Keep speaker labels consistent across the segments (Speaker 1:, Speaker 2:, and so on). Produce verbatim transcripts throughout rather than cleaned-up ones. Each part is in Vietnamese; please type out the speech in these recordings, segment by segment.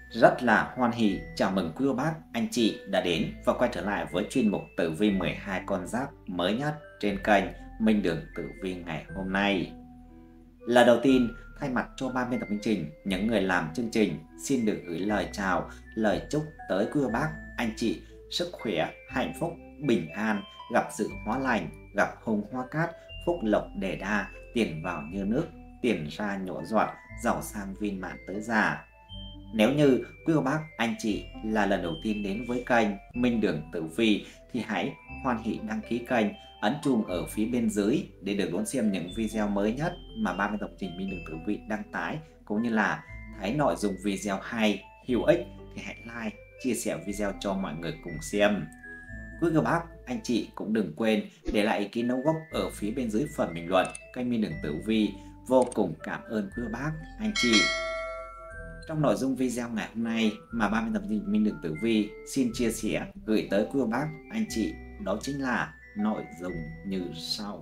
Speaker 1: Rất là hoan hỉ chào mừng quý cô bác, anh chị đã đến và quay trở lại với chuyên mục tử vi mười hai con giáp mới nhất trên kênh Minh Đường Tử Vi ngày hôm nay. Lần đầu tiên, thay mặt cho ban biên tập chương trình, những người làm chương trình xin được gửi lời chào, lời chúc tới quý cô bác, anh chị sức khỏe, hạnh phúc, bình an, gặp sự hóa lành, gặp hồng hoa cát, phúc lộc đề đa, tiền vào như nước, tiền ra nhổ giọt, giàu sang viên mãn tới già. Nếu như quý cô bác, anh chị là lần đầu tiên đến với kênh Minh Đường Tử Vi thì hãy hoan hỉ đăng ký kênh, ấn chuông ở phía bên dưới để được đón xem những video mới nhất mà ban biên tập trình Minh Đường Tử Vi đăng tải, cũng như là thấy nội dung video hay, hữu ích thì hãy like, chia sẻ video cho mọi người cùng xem. Quý cô bác, anh chị cũng đừng quên để lại ý kiến đóng góp ở phía bên dưới phần bình luận kênh Minh Đường Tử Vi. Vô cùng cảm ơn quý cô bác, anh chị. Trong nội dung video ngày hôm nay mà ban biên tập viên Minh Đường Tử Vi xin chia sẻ gửi tới quý cô bác, anh chị, đó chính là nội dung như sau.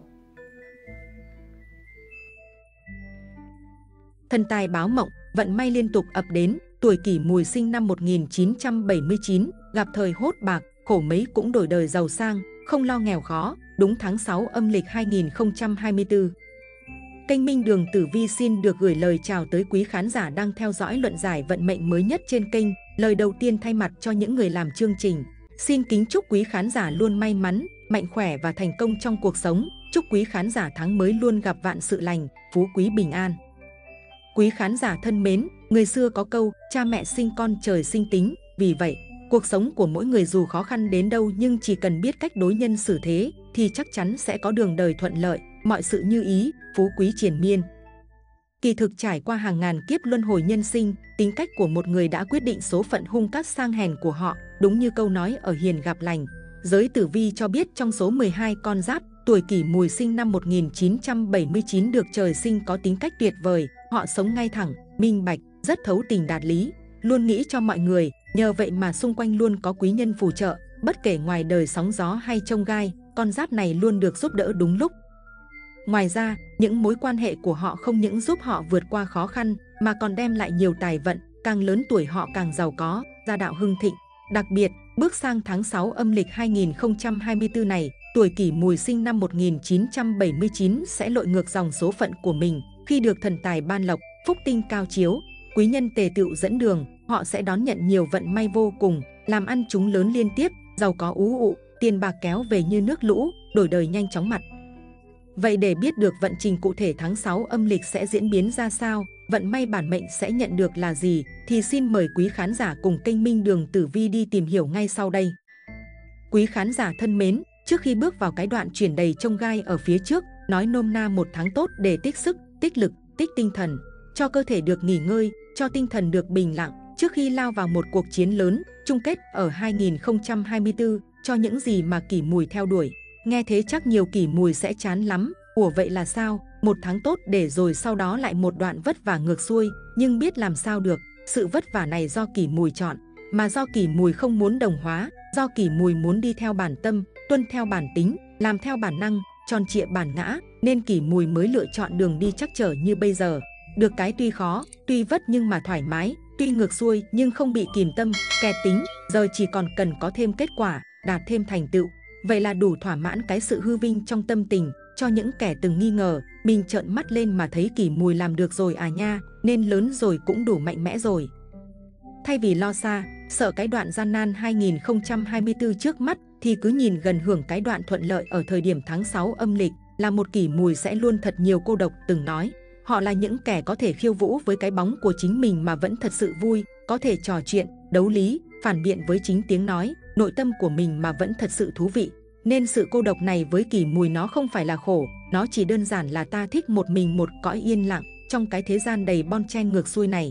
Speaker 2: Thần tài báo mộng, vận may liên tục ập đến. Tuổi Kỷ Mùi sinh năm một nghìn chín trăm bảy mươi chín, gặp thời hốt bạc, khổ mấy cũng đổi đời giàu sang, không lo nghèo khó, đúng tháng sáu âm lịch hai nghìn không trăm hai mươi tư. Kênh Minh Đường Tử Vi xin được gửi lời chào tới quý khán giả đang theo dõi luận giải vận mệnh mới nhất trên kênh. Lời đầu tiên thay mặt cho những người làm chương trình, xin kính chúc quý khán giả luôn may mắn, mạnh khỏe và thành công trong cuộc sống. Chúc quý khán giả tháng mới luôn gặp vạn sự lành, phú quý bình an. Quý khán giả thân mến, người xưa có câu, cha mẹ sinh con trời sinh tính. Vì vậy, cuộc sống của mỗi người dù khó khăn đến đâu nhưng chỉ cần biết cách đối nhân xử thế thì chắc chắn sẽ có đường đời thuận lợi, mọi sự như ý, phú quý triền miên. Kỳ thực trải qua hàng ngàn kiếp luân hồi nhân sinh, tính cách của một người đã quyết định số phận hung cát sang hèn của họ, đúng như câu nói ở hiền gặp lành. Giới tử vi cho biết trong số mười hai con giáp, tuổi Kỷ Mùi sinh năm một nghìn chín trăm bảy mươi chín được trời sinh có tính cách tuyệt vời, họ sống ngay thẳng, minh bạch, rất thấu tình đạt lý, luôn nghĩ cho mọi người, nhờ vậy mà xung quanh luôn có quý nhân phù trợ, bất kể ngoài đời sóng gió hay chông gai, con giáp này luôn được giúp đỡ đúng lúc. Ngoài ra, những mối quan hệ của họ không những giúp họ vượt qua khó khăn mà còn đem lại nhiều tài vận, càng lớn tuổi họ càng giàu có, gia đạo hưng thịnh. Đặc biệt, bước sang tháng sáu âm lịch hai nghìn không trăm hai mươi tư này, tuổi Kỷ Mùi sinh năm một nghìn chín trăm bảy mươi chín sẽ lội ngược dòng số phận của mình. Khi được thần tài ban lộc, phúc tinh cao chiếu, quý nhân tề tựu dẫn đường, họ sẽ đón nhận nhiều vận may vô cùng, làm ăn chúng lớn liên tiếp, giàu có ú ụ, tiền bạc kéo về như nước lũ, đổi đời nhanh chóng mặt. Vậy để biết được vận trình cụ thể tháng sáu âm lịch sẽ diễn biến ra sao, vận may bản mệnh sẽ nhận được là gì, thì xin mời quý khán giả cùng kênh Minh Đường Tử Vi đi tìm hiểu ngay sau đây. Quý khán giả thân mến, trước khi bước vào cái đoạn chuyển đầy chông gai ở phía trước, nói nôm na một tháng tốt để tích sức, tích lực, tích tinh thần, cho cơ thể được nghỉ ngơi, cho tinh thần được bình lặng, trước khi lao vào một cuộc chiến lớn, chung kết ở hai nghìn không trăm hai mươi tư, cho những gì mà Kỷ Mùi theo đuổi. Nghe thế chắc nhiều Kỷ Mùi sẽ chán lắm, ủa vậy là sao, một tháng tốt để rồi sau đó lại một đoạn vất vả ngược xuôi, nhưng biết làm sao được, sự vất vả này do Kỷ Mùi chọn, mà do Kỷ Mùi không muốn đồng hóa, do Kỷ Mùi muốn đi theo bản tâm, tuân theo bản tính, làm theo bản năng, tròn trịa bản ngã, nên Kỷ Mùi mới lựa chọn đường đi trắc trở như bây giờ. Được cái tuy khó, tuy vất nhưng mà thoải mái, tuy ngược xuôi nhưng không bị kìm tâm, kẹt tính, giờ chỉ còn cần có thêm kết quả, đạt thêm thành tựu. Vậy là đủ thỏa mãn cái sự hư vinh trong tâm tình, cho những kẻ từng nghi ngờ, mình trợn mắt lên mà thấy Kỷ Mùi làm được rồi à nha, nên lớn rồi cũng đủ mạnh mẽ rồi. Thay vì lo xa, sợ cái đoạn gian nan hai nghìn không trăm hai mươi tư trước mắt, thì cứ nhìn gần hưởng cái đoạn thuận lợi ở thời điểm tháng sáu âm lịch, là một Kỷ Mùi sẽ luôn thật nhiều cô độc từng nói. Họ là những kẻ có thể khiêu vũ với cái bóng của chính mình mà vẫn thật sự vui, có thể trò chuyện, đấu lý, phản biện với chính tiếng nói, nội tâm của mình mà vẫn thật sự thú vị. Nên sự cô độc này với Kỷ Mùi nó không phải là khổ, nó chỉ đơn giản là ta thích một mình một cõi yên lặng trong cái thế gian đầy bon chen ngược xuôi này.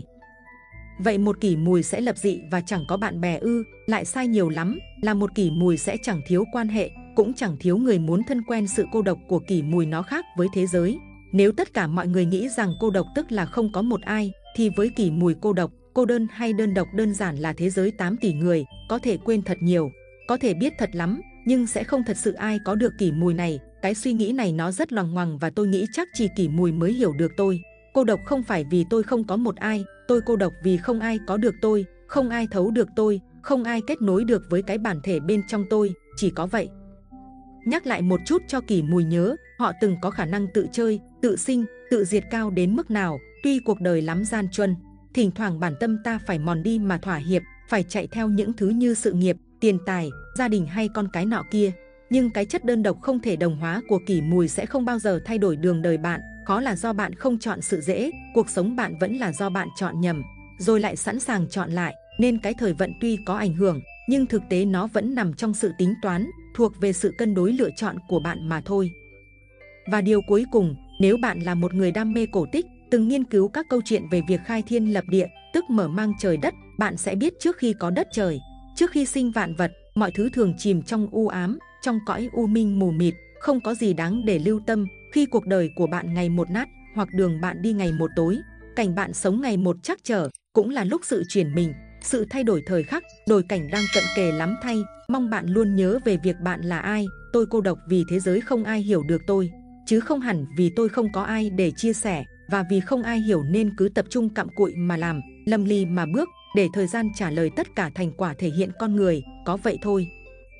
Speaker 2: Vậy một Kỷ Mùi sẽ lập dị và chẳng có bạn bè ư? Lại sai nhiều lắm, là một Kỷ Mùi sẽ chẳng thiếu quan hệ, cũng chẳng thiếu người muốn thân quen. Sự cô độc của Kỷ Mùi nó khác với thế giới. Nếu tất cả mọi người nghĩ rằng cô độc tức là không có một ai, thì với Kỷ Mùi cô độc, cô đơn hay đơn độc đơn giản là thế giới tám tỷ người, có thể quên thật nhiều, có thể biết thật lắm, nhưng sẽ không thật sự ai có được Kỷ Mùi này. Cái suy nghĩ này nó rất loằng ngoằng và tôi nghĩ chắc chỉ Kỷ Mùi mới hiểu được tôi. Cô độc không phải vì tôi không có một ai, tôi cô độc vì không ai có được tôi. Không ai thấu được tôi, không ai kết nối được với cái bản thể bên trong tôi, chỉ có vậy. Nhắc lại một chút cho Kỷ Mùi nhớ, họ từng có khả năng tự chơi, tự sinh, tự diệt cao đến mức nào, tuy cuộc đời lắm gian truân. Thỉnh thoảng bản tâm ta phải mòn đi mà thỏa hiệp, phải chạy theo những thứ như sự nghiệp, tiền tài, gia đình hay con cái nọ kia. Nhưng cái chất đơn độc không thể đồng hóa của Kỷ Mùi sẽ không bao giờ thay đổi đường đời bạn. Khó là do bạn không chọn sự dễ, cuộc sống bạn vẫn là do bạn chọn nhầm, rồi lại sẵn sàng chọn lại. Nên cái thời vận tuy có ảnh hưởng, nhưng thực tế nó vẫn nằm trong sự tính toán, thuộc về sự cân đối lựa chọn của bạn mà thôi. Và điều cuối cùng, nếu bạn là một người đam mê cổ tích, từng nghiên cứu các câu chuyện về việc khai thiên lập địa, tức mở mang trời đất, bạn sẽ biết trước khi có đất trời, trước khi sinh vạn vật, mọi thứ thường chìm trong u ám, trong cõi u minh mù mịt, không có gì đáng để lưu tâm. Khi cuộc đời của bạn ngày một nát, hoặc đường bạn đi ngày một tối, cảnh bạn sống ngày một trắc trở, cũng là lúc sự chuyển mình, sự thay đổi thời khắc, đổi cảnh đang cận kề lắm thay. Mong bạn luôn nhớ về việc bạn là ai. Tôi cô độc vì thế giới không ai hiểu được tôi, chứ không hẳn vì tôi không có ai để chia sẻ. Và vì không ai hiểu nên cứ tập trung cặm cụi mà làm, lầm lì mà bước, để thời gian trả lời tất cả thành quả thể hiện con người, có vậy thôi.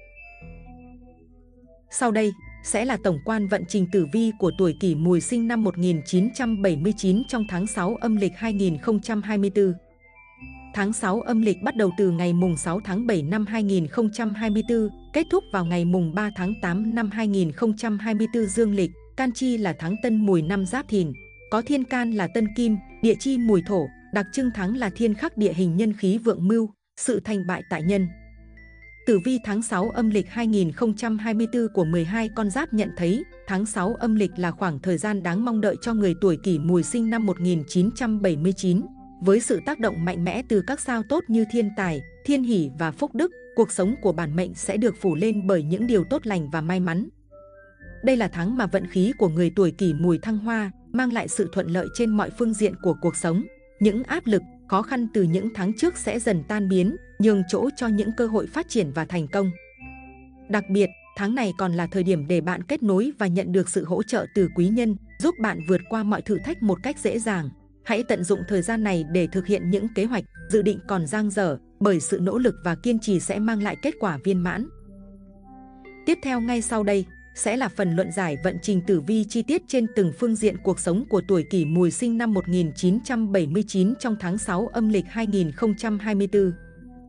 Speaker 2: Sau đây sẽ là tổng quan vận trình tử vi của tuổi Kỷ Mùi sinh năm một nghìn chín trăm bảy mươi chín trong tháng sáu âm lịch hai nghìn không trăm hai mươi tư. Tháng sáu âm lịch bắt đầu từ ngày mùng sáu tháng bảy năm hai nghìn không trăm hai mươi tư, kết thúc vào ngày mùng ba tháng tám năm hai nghìn không trăm hai mươi tư dương lịch. Can chi là tháng Tân Mùi năm Giáp Thìn, có thiên can là Tân Kim, địa chi Mùi Thổ, đặc trưng tháng là thiên khắc địa hình nhân khí vượng mưu, sự thành bại tại nhân. Tử vi tháng sáu âm lịch hai nghìn không trăm hai mươi tư của mười hai con giáp nhận thấy, tháng sáu âm lịch là khoảng thời gian đáng mong đợi cho người tuổi Kỷ Mùi sinh năm một nghìn chín trăm bảy mươi chín. Với sự tác động mạnh mẽ từ các sao tốt như thiên tài, thiên hỷ và phúc đức, cuộc sống của bản mệnh sẽ được phủ lên bởi những điều tốt lành và may mắn. Đây là tháng mà vận khí của người tuổi Kỷ Mùi thăng hoa, mang lại sự thuận lợi trên mọi phương diện của cuộc sống. Những áp lực, khó khăn từ những tháng trước sẽ dần tan biến, nhường chỗ cho những cơ hội phát triển và thành công. Đặc biệt, tháng này còn là thời điểm để bạn kết nối và nhận được sự hỗ trợ từ quý nhân, giúp bạn vượt qua mọi thử thách một cách dễ dàng. Hãy tận dụng thời gian này để thực hiện những kế hoạch, dự định còn dang dở, bởi sự nỗ lực và kiên trì sẽ mang lại kết quả viên mãn. Tiếp theo ngay sau đây sẽ là phần luận giải vận trình tử vi chi tiết trên từng phương diện cuộc sống của tuổi Kỷ Mùi sinh năm một nghìn chín trăm bảy mươi chín trong tháng sáu âm lịch hai nghìn không trăm hai mươi tư.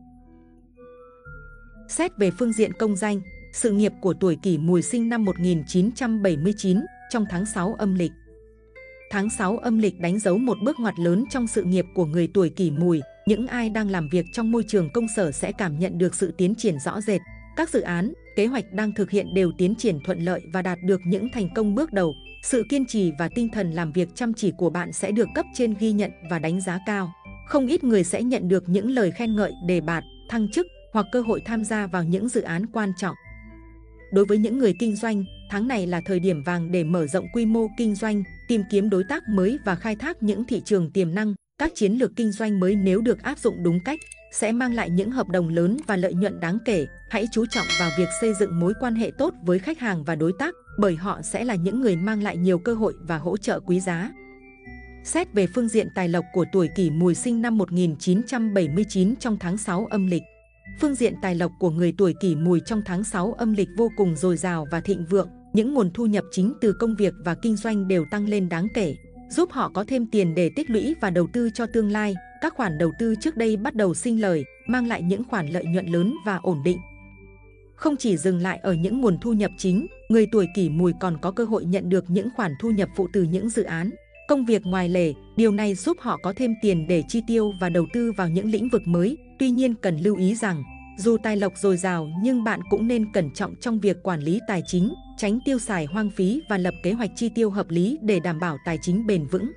Speaker 2: Xét về phương diện công danh, sự nghiệp của tuổi Kỷ Mùi sinh năm một nghìn chín trăm bảy mươi chín trong tháng sáu âm lịch. Tháng sáu âm lịch đánh dấu một bước ngoặt lớn trong sự nghiệp của người tuổi Kỷ Mùi. Những ai đang làm việc trong môi trường công sở sẽ cảm nhận được sự tiến triển rõ rệt. Các dự án, kế hoạch đang thực hiện đều tiến triển thuận lợi và đạt được những thành công bước đầu. Sự kiên trì và tinh thần làm việc chăm chỉ của bạn sẽ được cấp trên ghi nhận và đánh giá cao. Không ít người sẽ nhận được những lời khen ngợi, đề bạt, thăng chức hoặc cơ hội tham gia vào những dự án quan trọng. Đối với những người kinh doanh, tháng này là thời điểm vàng để mở rộng quy mô kinh doanh, tìm kiếm đối tác mới và khai thác những thị trường tiềm năng. Các chiến lược kinh doanh mới nếu được áp dụng đúng cách sẽ mang lại những hợp đồng lớn và lợi nhuận đáng kể. Hãy chú trọng vào việc xây dựng mối quan hệ tốt với khách hàng và đối tác, bởi họ sẽ là những người mang lại nhiều cơ hội và hỗ trợ quý giá. Xét về phương diện tài lộc của tuổi Kỷ Mùi sinh năm một nghìn chín trăm bảy mươi chín trong tháng sáu âm lịch. Phương diện tài lộc của người tuổi Kỷ Mùi trong tháng sáu âm lịch vô cùng dồi dào và thịnh vượng. Những nguồn thu nhập chính từ công việc và kinh doanh đều tăng lên đáng kể, giúp họ có thêm tiền để tích lũy và đầu tư cho tương lai. Các khoản đầu tư trước đây bắt đầu sinh lời, mang lại những khoản lợi nhuận lớn và ổn định. Không chỉ dừng lại ở những nguồn thu nhập chính, người tuổi Kỷ Mùi còn có cơ hội nhận được những khoản thu nhập phụ từ những dự án, công việc ngoài lề. Điều này giúp họ có thêm tiền để chi tiêu và đầu tư vào những lĩnh vực mới. Tuy nhiên cần lưu ý rằng, dù tài lộc dồi dào nhưng bạn cũng nên cẩn trọng trong việc quản lý tài chính, tránh tiêu xài hoang phí và lập kế hoạch chi tiêu hợp lý để đảm bảo tài chính bền vững.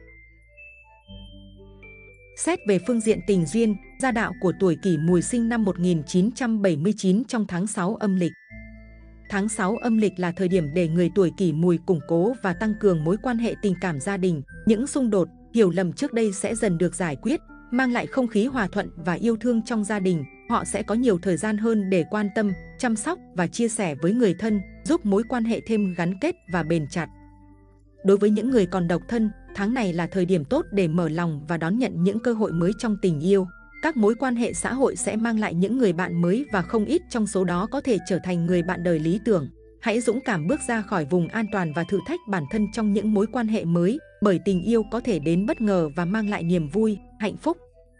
Speaker 2: Xét về phương diện tình duyên, gia đạo của tuổi Kỷ Mùi sinh năm một nghìn chín trăm bảy mươi chín trong tháng sáu âm lịch. Tháng sáu âm lịch là thời điểm để người tuổi Kỷ Mùi củng cố và tăng cường mối quan hệ tình cảm gia đình. Những xung đột, hiểu lầm trước đây sẽ dần được giải quyết, mang lại không khí hòa thuận và yêu thương trong gia đình. Họ sẽ có nhiều thời gian hơn để quan tâm, chăm sóc và chia sẻ với người thân, giúp mối quan hệ thêm gắn kết và bền chặt. Đối với những người còn độc thân, tháng này là thời điểm tốt để mở lòng và đón nhận những cơ hội mới trong tình yêu. Các mối quan hệ xã hội sẽ mang lại những người bạn mới và không ít trong số đó có thể trở thành người bạn đời lý tưởng. Hãy dũng cảm bước ra khỏi vùng an toàn và thử thách bản thân trong những mối quan hệ mới, bởi tình yêu có thể đến bất ngờ và mang lại niềm vui, hạnh phúc.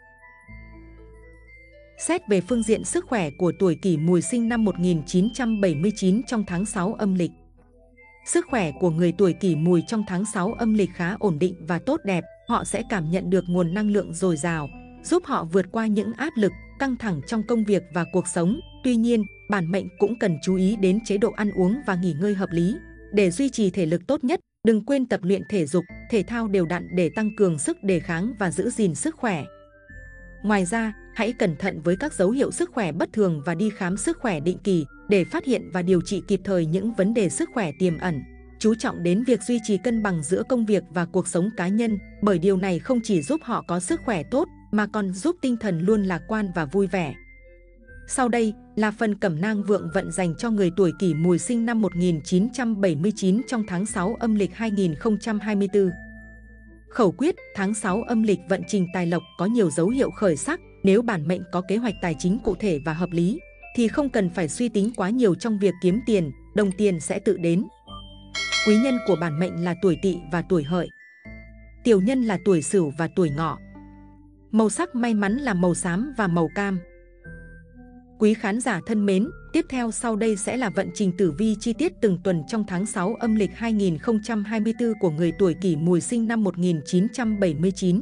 Speaker 2: Xét về phương diện sức khỏe của tuổi Kỷ Mùi sinh năm một nghìn chín trăm bảy mươi chín trong tháng sáu âm lịch. Sức khỏe của người tuổi Kỷ Mùi trong tháng sáu âm lịch khá ổn định và tốt đẹp. Họ sẽ cảm nhận được nguồn năng lượng dồi dào, giúp họ vượt qua những áp lực, căng thẳng trong công việc và cuộc sống. Tuy nhiên, bản mệnh cũng cần chú ý đến chế độ ăn uống và nghỉ ngơi hợp lý. Để duy trì thể lực tốt nhất, đừng quên tập luyện thể dục, thể thao đều đặn để tăng cường sức đề kháng và giữ gìn sức khỏe. Ngoài ra, hãy cẩn thận với các dấu hiệu sức khỏe bất thường và đi khám sức khỏe định kỳ để phát hiện và điều trị kịp thời những vấn đề sức khỏe tiềm ẩn. Chú trọng đến việc duy trì cân bằng giữa công việc và cuộc sống cá nhân, bởi điều này không chỉ giúp họ có sức khỏe tốt mà còn giúp tinh thần luôn lạc quan và vui vẻ. Sau đây là phần cẩm nang vượng vận dành cho người tuổi Kỷ Mùi sinh năm một nghìn chín trăm bảy mươi chín trong tháng sáu âm lịch hai nghìn không trăm hai mươi tư. Khẩu quyết, tháng sáu âm lịch vận trình tài lộc có nhiều dấu hiệu khởi sắc. Nếu bản mệnh có kế hoạch tài chính cụ thể và hợp lý, thì không cần phải suy tính quá nhiều trong việc kiếm tiền, đồng tiền sẽ tự đến. Quý nhân của bản mệnh là tuổi Tỵ và tuổi Hợi. Tiểu nhân là tuổi Sửu và tuổi Ngọ. Màu sắc may mắn là màu xám và màu cam. Quý khán giả thân mến, tiếp theo sau đây sẽ là vận trình tử vi chi tiết từng tuần trong tháng sáu âm lịch hai nghìn không trăm hai mươi tư của người tuổi Kỷ Mùi sinh năm một nghìn chín trăm bảy mươi chín.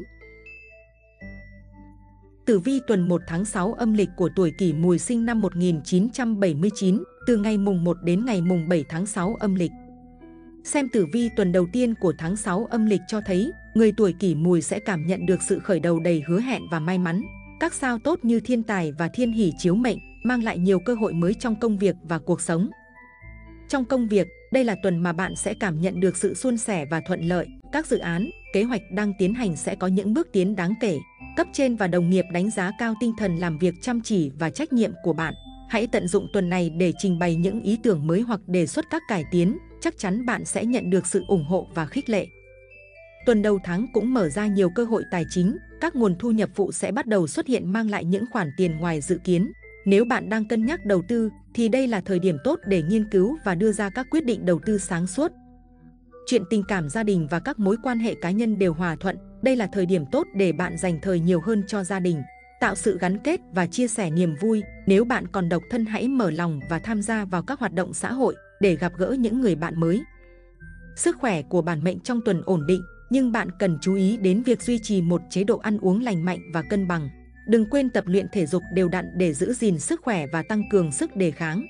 Speaker 2: Tử vi tuần một tháng sáu âm lịch của tuổi Kỷ Mùi sinh năm một nghìn chín trăm bảy mươi chín, từ ngày mùng một đến ngày mùng bảy tháng sáu âm lịch. Xem tử vi tuần đầu tiên của tháng sáu âm lịch cho thấy, người tuổi Kỷ Mùi sẽ cảm nhận được sự khởi đầu đầy hứa hẹn và may mắn. Các sao tốt như thiên tài và thiên hỷ chiếu mệnh, mang lại nhiều cơ hội mới trong công việc và cuộc sống. Trong công việc, đây là tuần mà bạn sẽ cảm nhận được sự suôn sẻ và thuận lợi. Các dự án, kế hoạch đang tiến hành sẽ có những bước tiến đáng kể. Cấp trên và đồng nghiệp đánh giá cao tinh thần làm việc chăm chỉ và trách nhiệm của bạn. Hãy tận dụng tuần này để trình bày những ý tưởng mới hoặc đề xuất các cải tiến. Chắc chắn bạn sẽ nhận được sự ủng hộ và khích lệ. Tuần đầu tháng cũng mở ra nhiều cơ hội tài chính. Các nguồn thu nhập phụ sẽ bắt đầu xuất hiện mang lại những khoản tiền ngoài dự kiến. Nếu bạn đang cân nhắc đầu tư, thì đây là thời điểm tốt để nghiên cứu và đưa ra các quyết định đầu tư sáng suốt. Chuyện tình cảm gia đình và các mối quan hệ cá nhân đều hòa thuận. Đây là thời điểm tốt để bạn dành thời nhiều hơn cho gia đình, tạo sự gắn kết và chia sẻ niềm vui. Nếu bạn còn độc thân, hãy mở lòng và tham gia vào các hoạt động xã hội để gặp gỡ những người bạn mới. Sức khỏe của bản mệnh trong tuần ổn định, nhưng bạn cần chú ý đến việc duy trì một chế độ ăn uống lành mạnh và cân bằng. Đừng quên tập luyện thể dục đều đặn để giữ gìn sức khỏe và tăng cường sức đề kháng.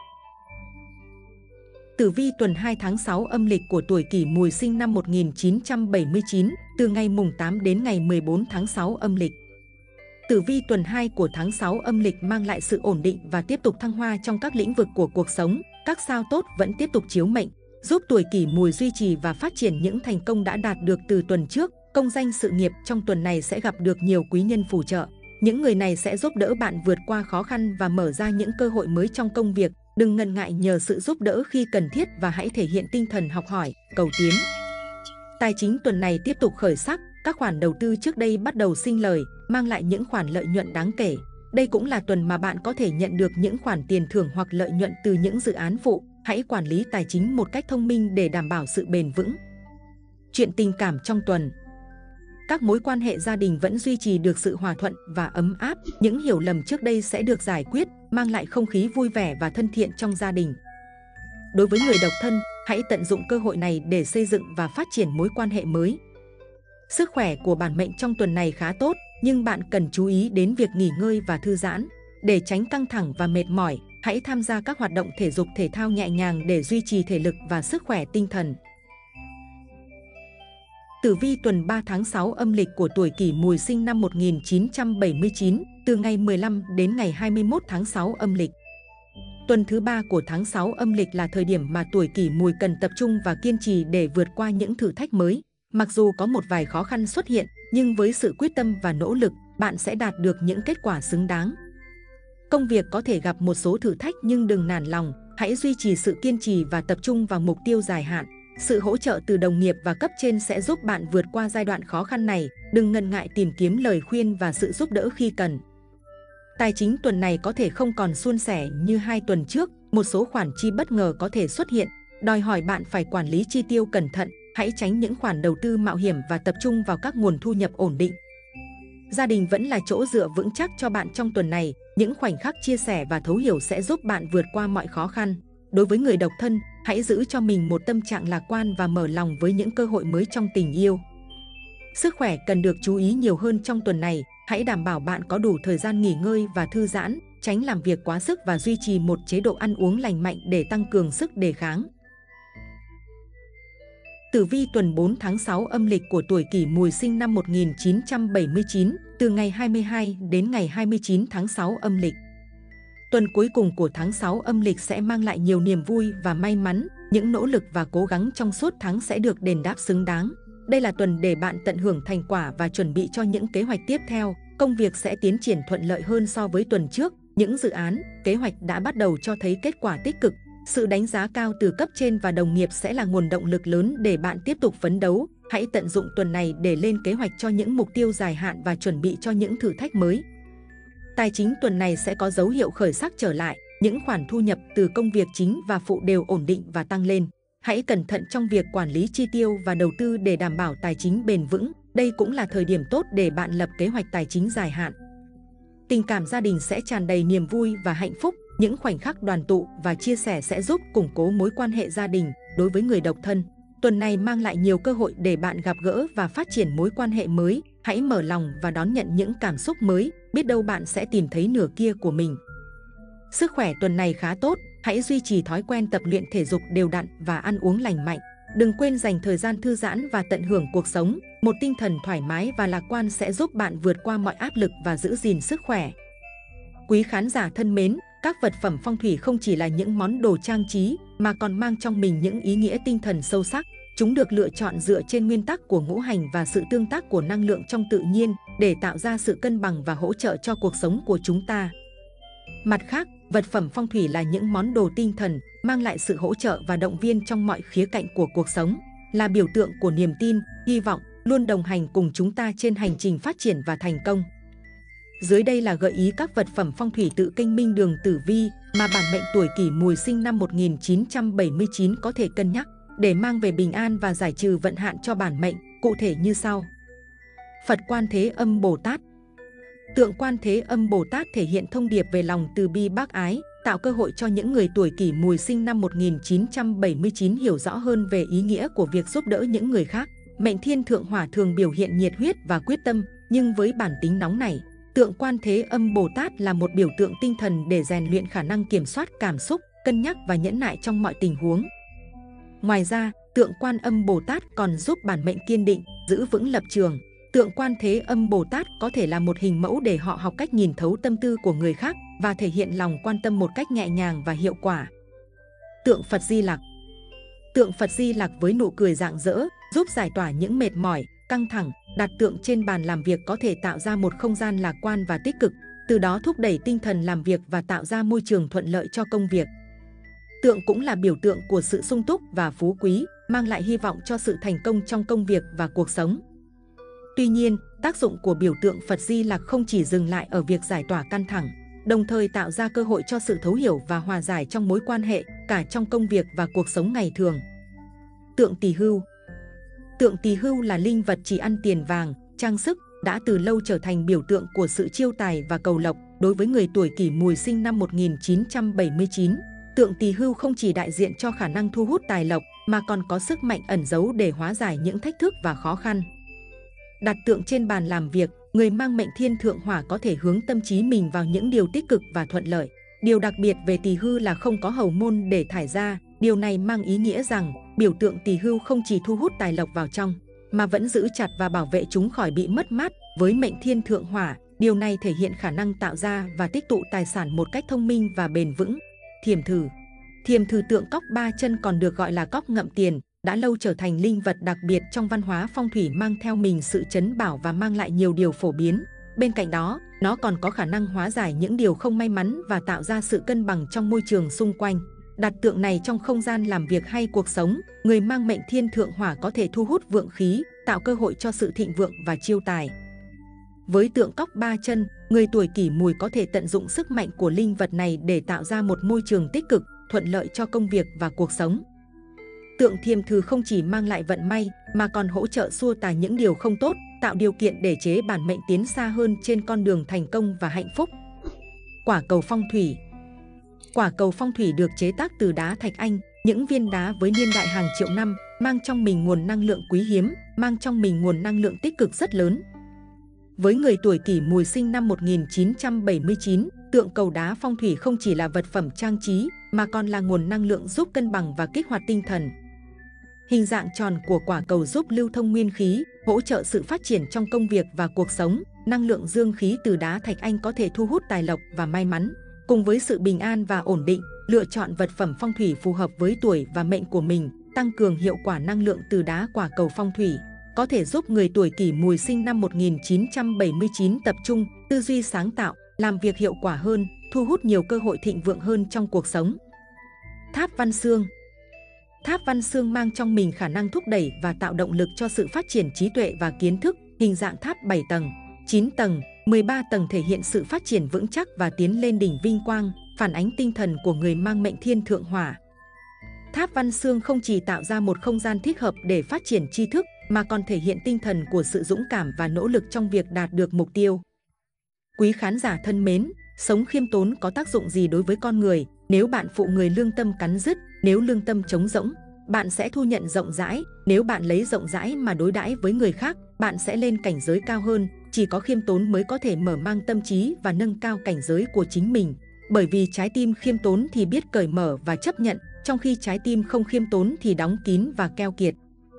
Speaker 2: Tử vi tuần hai tháng sáu âm lịch của tuổi Kỷ Mùi sinh năm một nghìn chín trăm bảy mươi chín, từ ngày mùng tám đến ngày mười bốn tháng sáu âm lịch. Tử vi tuần hai của tháng sáu âm lịch mang lại sự ổn định và tiếp tục thăng hoa trong các lĩnh vực của cuộc sống. Các sao tốt vẫn tiếp tục chiếu mệnh, giúp tuổi Kỷ Mùi duy trì và phát triển những thành công đã đạt được từ tuần trước. Công danh sự nghiệp trong tuần này sẽ gặp được nhiều quý nhân phù trợ. Những người này sẽ giúp đỡ bạn vượt qua khó khăn và mở ra những cơ hội mới trong công việc. Đừng ngần ngại nhờ sự giúp đỡ khi cần thiết và hãy thể hiện tinh thần học hỏi, cầu tiến. Tài chính tuần này tiếp tục khởi sắc, các khoản đầu tư trước đây bắt đầu sinh lời, mang lại những khoản lợi nhuận đáng kể. Đây cũng là tuần mà bạn có thể nhận được những khoản tiền thưởng hoặc lợi nhuận từ những dự án phụ. Hãy quản lý tài chính một cách thông minh để đảm bảo sự bền vững. Chuyện tình cảm trong tuần. Các mối quan hệ gia đình vẫn duy trì được sự hòa thuận và ấm áp. Những hiểu lầm trước đây sẽ được giải quyết, mang lại không khí vui vẻ và thân thiện trong gia đình. Đối với người độc thân, hãy tận dụng cơ hội này để xây dựng và phát triển mối quan hệ mới. Sức khỏe của bản mệnh trong tuần này khá tốt, nhưng bạn cần chú ý đến việc nghỉ ngơi và thư giãn. Để tránh căng thẳng và mệt mỏi, hãy tham gia các hoạt động thể dục thể thao nhẹ nhàng để duy trì thể lực và sức khỏe tinh thần. Tử vi tuần ba tháng sáu âm lịch của tuổi Kỷ Mùi sinh năm một nghìn chín trăm bảy mươi chín, từ ngày mười lăm đến ngày hai mươi mốt tháng sáu âm lịch. Tuần thứ ba của tháng sáu âm lịch là thời điểm mà tuổi Kỷ Mùi cần tập trung và kiên trì để vượt qua những thử thách mới. Mặc dù có một vài khó khăn xuất hiện, nhưng với sự quyết tâm và nỗ lực, bạn sẽ đạt được những kết quả xứng đáng. Công việc có thể gặp một số thử thách nhưng đừng nản lòng, hãy duy trì sự kiên trì và tập trung vào mục tiêu dài hạn. Sự hỗ trợ từ đồng nghiệp và cấp trên sẽ giúp bạn vượt qua giai đoạn khó khăn này, đừng ngần ngại tìm kiếm lời khuyên và sự giúp đỡ khi cần. Tài chính tuần này có thể không còn suôn sẻ như hai tuần trước, một số khoản chi bất ngờ có thể xuất hiện, đòi hỏi bạn phải quản lý chi tiêu cẩn thận, hãy tránh những khoản đầu tư mạo hiểm và tập trung vào các nguồn thu nhập ổn định. Gia đình vẫn là chỗ dựa vững chắc cho bạn trong tuần này, những khoảnh khắc chia sẻ và thấu hiểu sẽ giúp bạn vượt qua mọi khó khăn. Đối với người độc thân, hãy giữ cho mình một tâm trạng lạc quan và mở lòng với những cơ hội mới trong tình yêu. Sức khỏe cần được chú ý nhiều hơn trong tuần này, hãy đảm bảo bạn có đủ thời gian nghỉ ngơi và thư giãn, tránh làm việc quá sức và duy trì một chế độ ăn uống lành mạnh để tăng cường sức đề kháng. Tử vi tuần bốn tháng sáu âm lịch của tuổi Kỷ Mùi sinh năm một nghìn chín trăm bảy mươi chín, từ ngày hai mươi hai đến ngày hai mươi chín tháng sáu âm lịch. Tuần cuối cùng của tháng sáu âm lịch sẽ mang lại nhiều niềm vui và may mắn, những nỗ lực và cố gắng trong suốt tháng sẽ được đền đáp xứng đáng. Đây là tuần để bạn tận hưởng thành quả và chuẩn bị cho những kế hoạch tiếp theo, công việc sẽ tiến triển thuận lợi hơn so với tuần trước, những dự án, kế hoạch đã bắt đầu cho thấy kết quả tích cực. Sự đánh giá cao từ cấp trên và đồng nghiệp sẽ là nguồn động lực lớn để bạn tiếp tục phấn đấu. Hãy tận dụng tuần này để lên kế hoạch cho những mục tiêu dài hạn và chuẩn bị cho những thử thách mới. Tài chính tuần này sẽ có dấu hiệu khởi sắc trở lại, những khoản thu nhập từ công việc chính và phụ đều ổn định và tăng lên. Hãy cẩn thận trong việc quản lý chi tiêu và đầu tư để đảm bảo tài chính bền vững. Đây cũng là thời điểm tốt để bạn lập kế hoạch tài chính dài hạn. Tình cảm gia đình sẽ tràn đầy niềm vui và hạnh phúc. Những khoảnh khắc đoàn tụ và chia sẻ sẽ giúp củng cố mối quan hệ gia đình. Đối với người độc thân, tuần này mang lại nhiều cơ hội để bạn gặp gỡ và phát triển mối quan hệ mới. Hãy mở lòng và đón nhận những cảm xúc mới, biết đâu bạn sẽ tìm thấy nửa kia của mình. Sức khỏe tuần này khá tốt, hãy duy trì thói quen tập luyện thể dục đều đặn và ăn uống lành mạnh. Đừng quên dành thời gian thư giãn và tận hưởng cuộc sống. Một tinh thần thoải mái và lạc quan sẽ giúp bạn vượt qua mọi áp lực và giữ gìn sức khỏe. Quý khán giả thân mến, các vật phẩm phong thủy không chỉ là những món đồ trang trí mà còn mang trong mình những ý nghĩa tinh thần sâu sắc. Chúng được lựa chọn dựa trên nguyên tắc của ngũ hành và sự tương tác của năng lượng trong tự nhiên để tạo ra sự cân bằng và hỗ trợ cho cuộc sống của chúng ta. Mặt khác, vật phẩm phong thủy là những món đồ tinh thần, mang lại sự hỗ trợ và động viên trong mọi khía cạnh của cuộc sống, là biểu tượng của niềm tin, hy vọng, luôn đồng hành cùng chúng ta trên hành trình phát triển và thành công. Dưới đây là gợi ý các vật phẩm phong thủy tự kênh Minh Đường Tử Vi mà bản mệnh tuổi Kỷ Mùi sinh năm một nghìn chín trăm bảy mươi chín có thể cân nhắc để mang về bình an và giải trừ vận hạn cho bản mệnh, cụ thể như sau. Phật Quan Thế Âm Bồ Tát. Tượng Quan Thế Âm Bồ Tát thể hiện thông điệp về lòng từ bi bác ái, tạo cơ hội cho những người tuổi Kỷ Mùi sinh năm một nghìn chín trăm bảy mươi chín hiểu rõ hơn về ý nghĩa của việc giúp đỡ những người khác. Mệnh Thiên Thượng Hỏa thường biểu hiện nhiệt huyết và quyết tâm, nhưng với bản tính nóng nảy, tượng Quan Thế Âm Bồ Tát là một biểu tượng tinh thần để rèn luyện khả năng kiểm soát cảm xúc, cân nhắc và nhẫn nại trong mọi tình huống. Ngoài ra, tượng Quan Âm Bồ Tát còn giúp bản mệnh kiên định, giữ vững lập trường. Tượng Quan Thế Âm Bồ Tát có thể là một hình mẫu để họ học cách nhìn thấu tâm tư của người khác và thể hiện lòng quan tâm một cách nhẹ nhàng và hiệu quả. Tượng Phật Di Lặc. Tượng Phật Di Lặc với nụ cười rạng rỡ, giúp giải tỏa những mệt mỏi, căng thẳng. Đặt tượng trên bàn làm việc có thể tạo ra một không gian lạc quan và tích cực, từ đó thúc đẩy tinh thần làm việc và tạo ra môi trường thuận lợi cho công việc. Tượng cũng là biểu tượng của sự sung túc và phú quý, mang lại hy vọng cho sự thành công trong công việc và cuộc sống. Tuy nhiên, tác dụng của biểu tượng Phật Di Lặc không chỉ dừng lại ở việc giải tỏa căng thẳng, đồng thời tạo ra cơ hội cho sự thấu hiểu và hòa giải trong mối quan hệ, cả trong công việc và cuộc sống ngày thường. Tượng Tỳ Hưu. Tượng Tỳ Hưu là linh vật chỉ ăn tiền vàng, trang sức, đã từ lâu trở thành biểu tượng của sự chiêu tài và cầu lộc. Đối với người tuổi Kỷ Mùi sinh năm một nghìn chín trăm bảy mươi chín, tượng Tỳ Hưu không chỉ đại diện cho khả năng thu hút tài lộc mà còn có sức mạnh ẩn giấu để hóa giải những thách thức và khó khăn. Đặt tượng trên bàn làm việc, người mang mệnh Thiên Thượng Hỏa có thể hướng tâm trí mình vào những điều tích cực và thuận lợi. Điều đặc biệt về Tỳ Hưu là không có hầu môn để thải ra. Điều này mang ý nghĩa rằng biểu tượng Tỳ Hưu không chỉ thu hút tài lộc vào trong, mà vẫn giữ chặt và bảo vệ chúng khỏi bị mất mát. Với mệnh Thiên Thượng Hỏa, điều này thể hiện khả năng tạo ra và tích tụ tài sản một cách thông minh và bền vững. Thiềm Thử. Thiềm Thử, tượng cóc ba chân còn được gọi là cóc ngậm tiền, đã lâu trở thành linh vật đặc biệt trong văn hóa phong thủy, mang theo mình sự trấn bảo và mang lại nhiều điều phổ biến. Bên cạnh đó, nó còn có khả năng hóa giải những điều không may mắn và tạo ra sự cân bằng trong môi trường xung quanh. Đặt tượng này trong không gian làm việc hay cuộc sống, người mang mệnh thiên thượng hỏa có thể thu hút vượng khí, tạo cơ hội cho sự thịnh vượng và chiêu tài. Với tượng cóc ba chân, người tuổi Kỷ Mùi có thể tận dụng sức mạnh của linh vật này để tạo ra một môi trường tích cực, thuận lợi cho công việc và cuộc sống. Tượng Thiềm Thử không chỉ mang lại vận may mà còn hỗ trợ xua tà những điều không tốt, tạo điều kiện để chế bản mệnh tiến xa hơn trên con đường thành công và hạnh phúc. Quả cầu phong thủy. Quả cầu phong thủy được chế tác từ đá thạch anh, những viên đá với niên đại hàng triệu năm, mang trong mình nguồn năng lượng quý hiếm, mang trong mình nguồn năng lượng tích cực rất lớn. Với người tuổi Kỷ Mùi sinh năm một nghìn chín trăm bảy mươi chín, tượng cầu đá phong thủy không chỉ là vật phẩm trang trí mà còn là nguồn năng lượng giúp cân bằng và kích hoạt tinh thần. Hình dạng tròn của quả cầu giúp lưu thông nguyên khí, hỗ trợ sự phát triển trong công việc và cuộc sống. Năng lượng dương khí từ đá thạch anh có thể thu hút tài lộc và may mắn. Cùng với sự bình an và ổn định, lựa chọn vật phẩm phong thủy phù hợp với tuổi và mệnh của mình, tăng cường hiệu quả năng lượng từ đá quả cầu phong thủy, có thể giúp người tuổi Kỷ Mùi sinh năm một nghìn chín trăm bảy mươi chín tập trung, tư duy sáng tạo, làm việc hiệu quả hơn, thu hút nhiều cơ hội thịnh vượng hơn trong cuộc sống. Tháp Văn Xương. Tháp Văn Xương mang trong mình khả năng thúc đẩy và tạo động lực cho sự phát triển trí tuệ và kiến thức. Hình dạng tháp bảy tầng, chín tầng, mười ba tầng thể hiện sự phát triển vững chắc và tiến lên đỉnh vinh quang, phản ánh tinh thần của người mang mệnh thiên thượng hỏa. Tháp Văn Xương không chỉ tạo ra một không gian thích hợp để phát triển tri thức, mà còn thể hiện tinh thần của sự dũng cảm và nỗ lực trong việc đạt được mục tiêu. Quý khán giả thân mến, sống khiêm tốn có tác dụng gì đối với con người? Nếu bạn phụ người lương tâm cắn rứt, nếu lương tâm trống rỗng, bạn sẽ thu nhận rộng rãi. Nếu bạn lấy rộng rãi mà đối đãi với người khác, bạn sẽ lên cảnh giới cao hơn. Chỉ có khiêm tốn mới có thể mở mang tâm trí và nâng cao cảnh giới của chính mình. Bởi vì trái tim khiêm tốn thì biết cởi mở và chấp nhận, trong khi trái tim không khiêm tốn thì đóng kín và keo kiệt.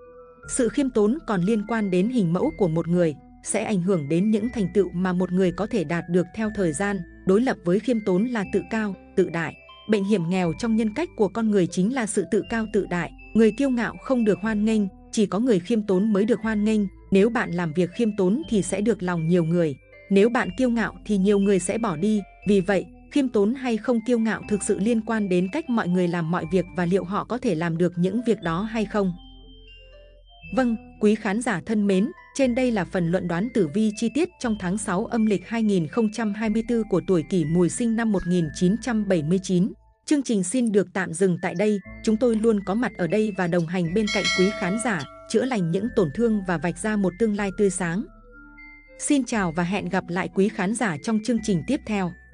Speaker 2: Sự khiêm tốn còn liên quan đến hình mẫu của một người, sẽ ảnh hưởng đến những thành tựu mà một người có thể đạt được theo thời gian. Đối lập với khiêm tốn là tự cao, tự đại. Bệnh hiểm nghèo trong nhân cách của con người chính là sự tự cao tự đại. Người kiêu ngạo không được hoan nghênh, chỉ có người khiêm tốn mới được hoan nghênh. Nếu bạn làm việc khiêm tốn thì sẽ được lòng nhiều người. Nếu bạn kiêu ngạo thì nhiều người sẽ bỏ đi. Vì vậy, khiêm tốn hay không kiêu ngạo thực sự liên quan đến cách mọi người làm mọi việc và liệu họ có thể làm được những việc đó hay không. Vâng, quý khán giả thân mến, trên đây là phần luận đoán tử vi chi tiết trong tháng sáu âm lịch hai nghìn không trăm hai mươi tư của tuổi Kỷ Mùi sinh năm một nghìn chín trăm bảy mươi chín. Chương trình xin được tạm dừng tại đây. Chúng tôi luôn có mặt ở đây và đồng hành bên cạnh quý khán giả, chữa lành những tổn thương và vạch ra một tương lai tươi sáng. Xin chào và hẹn gặp lại quý khán giả trong chương trình tiếp theo.